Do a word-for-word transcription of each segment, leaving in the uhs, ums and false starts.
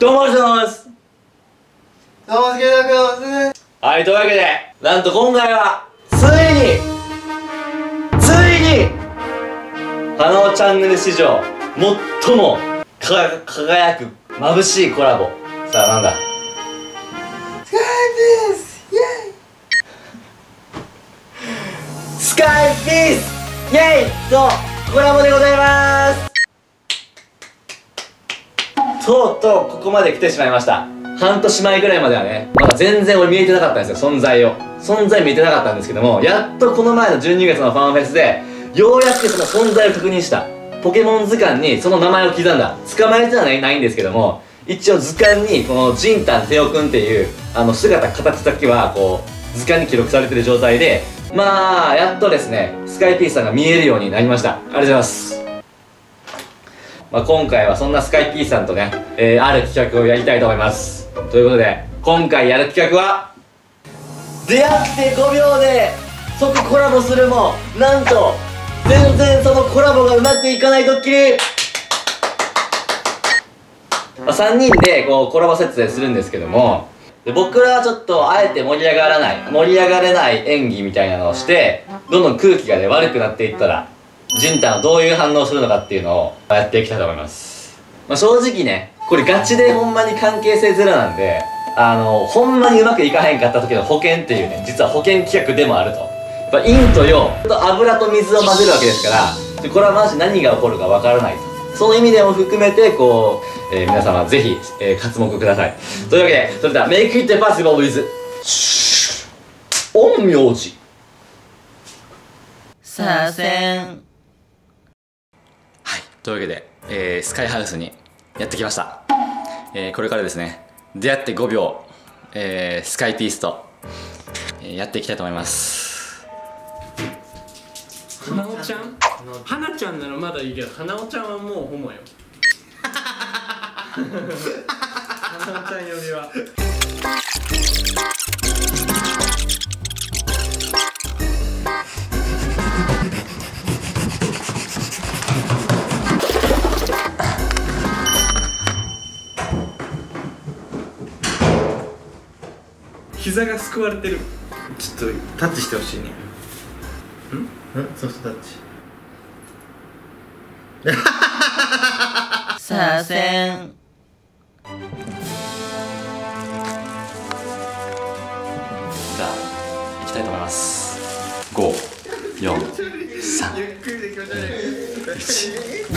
どうもどうもです。 どうも、スケートクロスです。 はい、というわけで、なんと今回は、ついに、ついに、花尾チャンネル史上、最もか輝く、眩しいコラボ。さあ、なんだスカイピースイェイスカイピースイェイと、コラボでございます。とうとうここまで来てしまいました。半年前ぐらいまではね、まだ全然俺見えてなかったんですよ、存在を。存在見えてなかったんですけども、やっとこの前のじゅうにがつのファンフェスで、ようやくその存在を確認した。ポケモン図鑑にその名前を刻んだ。捕まえてはないんですけども、一応図鑑にこのジンタンテオくんっていう、あの姿、形だけはこう、図鑑に記録されてる状態で、まあ、やっとですね、スカイピースさんが見えるようになりました。ありがとうございます。まあ今回はそんなスカイピースさんとね、えー、ある企画をやりたいと思います。ということで、今回やる企画は、出会ってごびょうで即コラボするも、なんと、全然そのコラボがうまくいかないドッキリ。まあ、さんにんでこうコラボ設定するんですけども、で僕らはちょっとあえて盛り上がらない、盛り上がれない演技みたいなのをして、どんどん空気がね、悪くなっていったら、ジンタンはどういう反応するのかっていうのをやっていきたいと思います。まあ、正直ね、これガチでほんまに関係性ゼロなんで、あの、ほんまにうまくいかへんかった時の保険っていうね、実は保険企画でもあると。やっぱ陰と陽、油と水を混ぜるわけですから、これはマジ何が起こるかわからないと。その意味でも含めて、こう、えー、皆様ぜひ、えー、活目ください。というわけで、それでは、Make it possible with 陰陽師。 さあせん。 というわけで、えー、スカイハウスにやってきました。えー、これからですね、出会ってごびょう、えー、スカイピースと、えー、やっていきたいと思います。 花尾ちゃん花ちゃんならまだいいけど、花尾ちゃんはもうホモよ。花尾ちゃん呼びは膝がすくわれてる。 ちょっとタッチしてほしいね。ん？ん？ソフトタッチ。さあせん。 じゃあ、行きたいと思います。ご、よん、さん、 ゆっくりで気持ち悪い。 いち。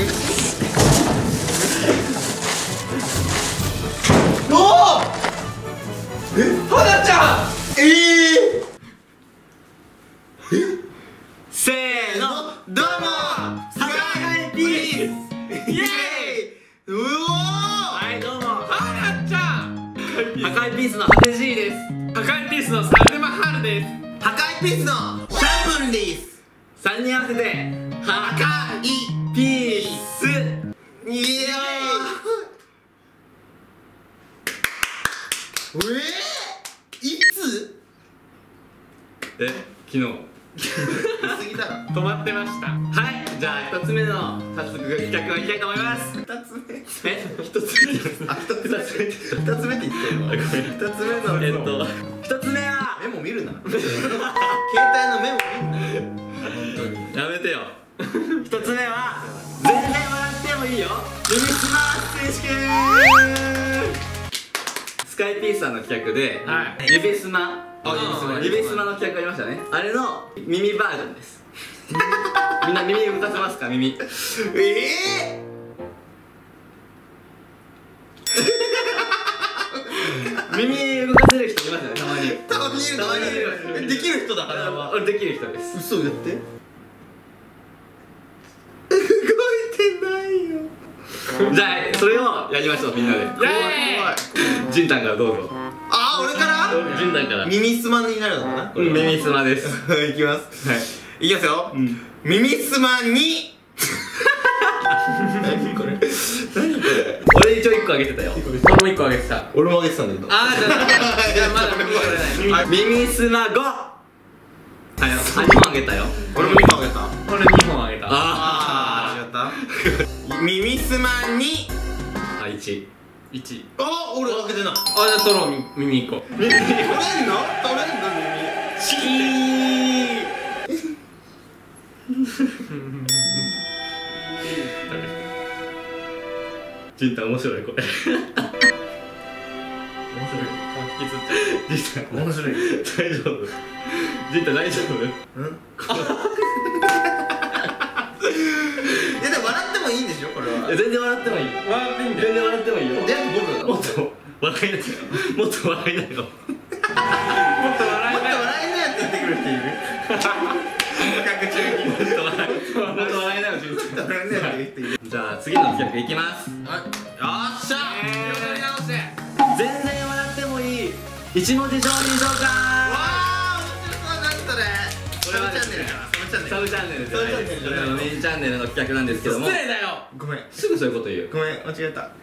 おお！え？花ちゃん！えー、え？ せーの、どうもスカイピースイエーイ。 うおー！ はい、どうも花ちゃん。 赤いピースのハテジーです。 赤いピースのサルマハルです。 破壊ピースのシャンプンです。 さんにん合わせて赤いピース。 いやー、えー、いつ？ え、昨日過ぎたら止まってました。はい、じゃあ一つ目の早速企画をいきたいと思います。 二つ目。 え、一つ目です。 あ、二つ目。二つ目って言ってるの。二つ目のえっと一つ目はメモ見るな。携帯のメモ見るな。本当に。 やめてよ。一つ目は全然笑ってもいいよ耳すま選手権。スカイピースさんの企画で、はい、指すま、 あ、指すま、 指すまの企画ありましたね。あれの耳バージョンです。みんな耳動かせますか？耳。 ええ耳動かせる人いますよね、たまに。 たまにいる、たまにいる。できる人だから。 俺できる人です。 嘘やって。動いてないよ。 じゃあそれをやりましょう、みんなで。 怖い怖い。 ジンタンからどうぞ。 あ、俺から？ ジンタンから。 耳すまになるのかな？ うん、耳すまです。 いきます。 はい。 いきますよ。耳すまに。何これ？何これ？ 俺一応一個あげてたよ。俺も一個あげてた。 俺もあげてたんだけど。 あー、じゃあじゃあまだ耳これない。耳すまご。はい、にほんあげたよ。 俺もにほんあげた。 俺にほんあげた。 ああ、間違った。耳すまに。 あ、いち。 いちい。 あ、俺開けてない。 あ、じゃあ取ろう、み耳いこう。 取れんの？取れんの耳。 チキージンタ面白いこれ。 面白い。引きずっちゃう。 ジンタ面白い。大丈夫。ジンタ大丈夫？ うん。いやでも笑ってもいいんでしょこれは。 いや全然笑ってもいい。 笑っていいんだよ。 全然笑ってもいいよ。 全部僕もっと笑いなよ。もっと笑いなよ。 もっと笑もっと笑いなやって言ってくる人いる？企画中にもっと笑い。もっと笑いなよ、ジンタ。 もっと笑いなやって言う人いる。 じゃあ次の企画いきます。 い。よっしゃー。やり直して。 全然笑ってもいい一文字少人召喚。 わあ、面白そう。何それ。 これはですね、サブチャンネルじゃないです。これはメインチャンネルの企画なんですけども、 失礼だよ。 ごめん。 すぐそういうこと言う。 ごめん、間違えた。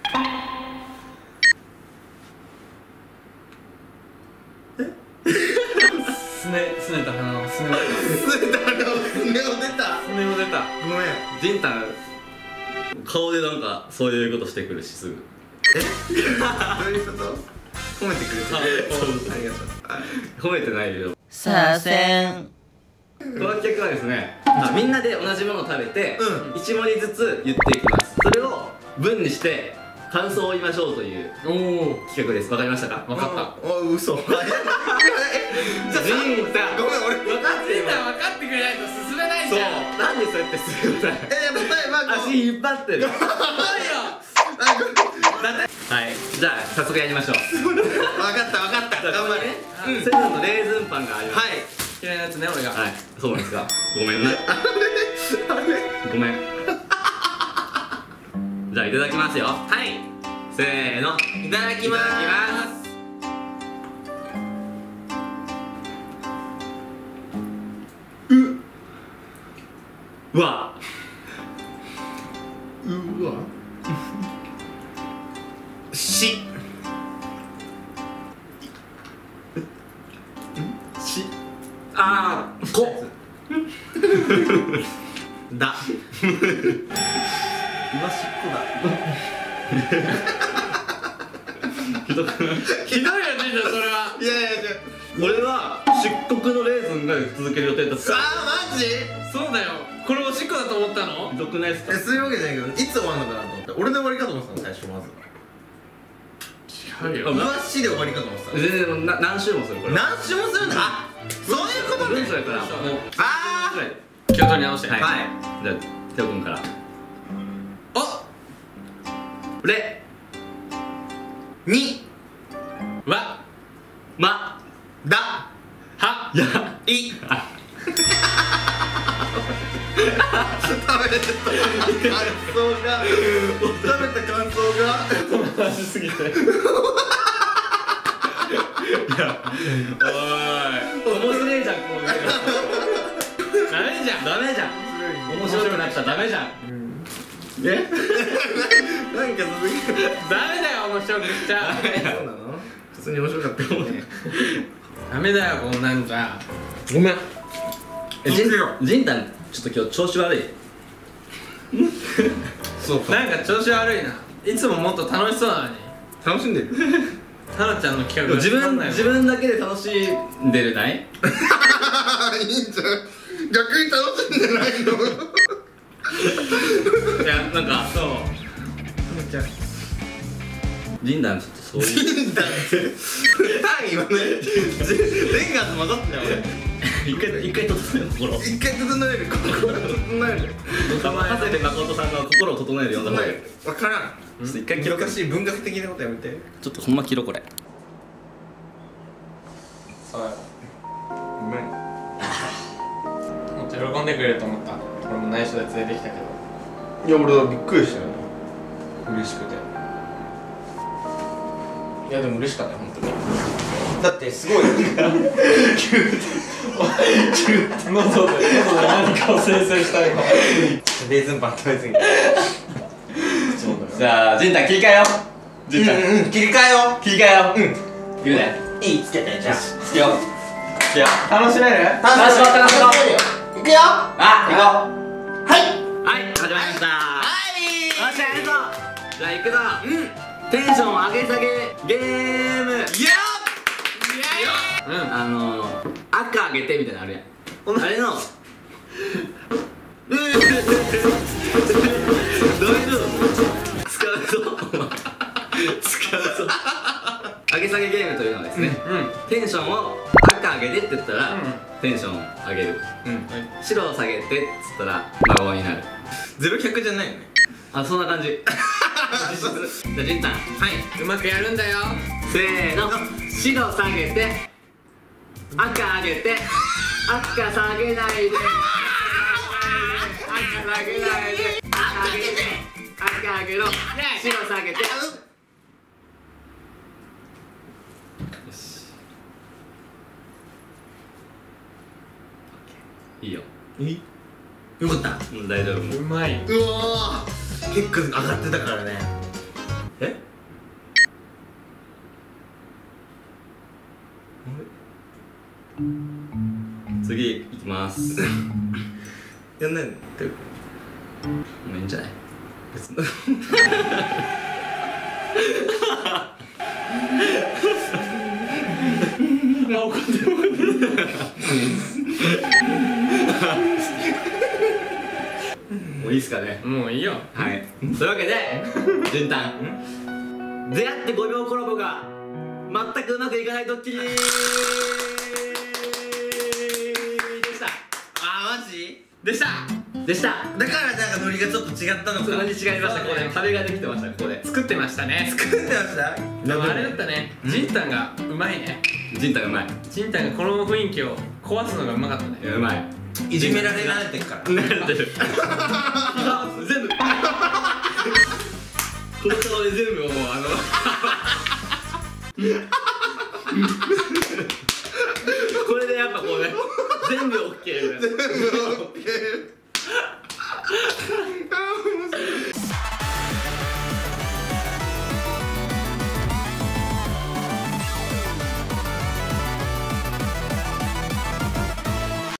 すね、すねた鼻をすねを。 すねたのすねを出た。 すねを出た。 ごめん。 ジンタン顔でなんかそういうことしてくるしすぐ。 え？どういうこと？褒めてくれてる。ありがとう。 褒めてないよ。 させん。 この企画はですね、あみんなで同じものを食べてう一文字ずつ言っていきます。それを文にして感想を言いましょうというおお。 企画です。わかりましたか？ わかった。 あ、嘘。 ジンタンごめん、俺分かってるわ。 分かってくれないと進めないそうじゃん。 なんでそうやってするのだよ。 え、例えばこう足引っ張ってる。 何よ。 はい、じゃあ早速やりましょう。 分かった分かった。頑張れ。 うん、セブンのレーズンパンがあります。 はい。 嫌いなやつね、俺が。 はい、そうなんですか。ごめんね。 あれごめん。じゃあいただきますよ。はい。せーの。 いただきまいただきます。うわ。 うわ。し。 し。あー。こ。 だ。うわ、しっこだ。 ひどくない？ ひどいよ、ジンタ、それは。 いやいや、じゃ俺は漆黒のレーズンが続ける予定だった。 あ。あー、マジ？ そうだよ。これおしっこだと思ったの？ ひどくないですか？ え、そういうわけじゃないけど、いつ終わるのかなと思って。俺で終わりかと思ってたの、最初まず。 違うよ。 うわしで終わりかと思ってた。 全然な何周もするこれ。 何周もするんだ。あ、そういうことね。 文章やからもうあぐらいで。 気を取り直して。 はい。 はい。 じゃあテオ君から。 お。 レ。 に。 わ。 ま。 だ。 は。 や。 い。 あ。 食べた感想が食べた感想が話しすぎて。いや、おい。面白いじゃんこのゲーム。 ダメじゃん。 ダメじゃん。面白くなっちゃダメじゃん。え？ なんか続きダメだよ、面白くしちゃ。 そうなの？普通に面白かったよね。 ダメだよ、こんなんじゃ。 ごめん。え、ジンいいよジンタンちょっと今日調子悪い。 そうか。 なんか調子悪いな。いつももっと楽しそうなのに。 楽しんでる。 タナちゃんの企画が自分つまんない自分だけで楽しんでるない？ いいんじゃん。逆に楽しんでないの。 いやなんかそう。 じゃあジンタンちょっとそういう。 ジンダンって単位言わない。レンガーズ混ざってたよ俺。 一回一回整える心。 一回整える。心整える。 長谷部誠さんの心を整えるような方がいい。 わからん。 ちょっと一回記録難しい文学的なことやめて。 ちょっとほんま切ろこれ。 そうよ。 ごめん。 もっと喜んでくれると思った。俺も内緒で連れてきたけど。 いや、俺はびっくりしたよ。嬉しくて。いや、でも嬉しかったよ、本当に。だってすごい。 喉で何かを生成したいの。 レーズンパン食べすぎて。 じゃあジンタン切り替えよう。ジンタンうんうん、切り替えよ切り替えよう。 う。うん。 言うね。 いい、つけて、じゃあ。 つけよう。つけよう。 楽しめる？ 楽しかった、楽しかった。いくよ。 あ、行こう。 はい。 はい、始まりました。 はい。 よっしゃ、やるぞ。じゃあ行くぞ。 うん。 テンション上げ下げゲーム。いやうん、 あのー、赤上げてみたいなのあるやん。あれの大丈夫使うぞお前使うぞ上げ下げゲームというのはですね、うん、テンションを赤上げてって言ったら、うん、テンション上げる、うん、白を下げてっつったら孫になる。 ゼロひゃくじゃないよね。 あ、そんな感じ。じゃあじんたん、はい、 うまくやるんだよ。 せーの、白下げて赤上げて赤下げないで赤下げないで赤上げて赤上げろ白下げて。よし、いいよ。 え、よかった。 うん、大丈夫。 うまい。うわー、結構上がってたからね。 え、次いきます。 やんないの？ もういいんじゃない？別にあ、怒ってる怒ってるもういいっすかね？ もういいよ。 はい、というわけでじゅんたん、出会ってごびょうコラボが全くうまくいかないドッキリでした。 あー、マジでしたでした。 だからなんかノリがちょっと違ったのか。 ノリ違いました。ここで壁ができてましたね。ここで作ってましたね。 作ってました。 でもあれだったね、ジンタンがうまいね。 ジンタンがうまい。 ジンタンがこの雰囲気を壊すのがうまかったね。 うまい。 いじめられ慣れてるから。 慣れてる。全部この顔で全部もうあのこれでやっぱこうね、全部 オーケー みたいな。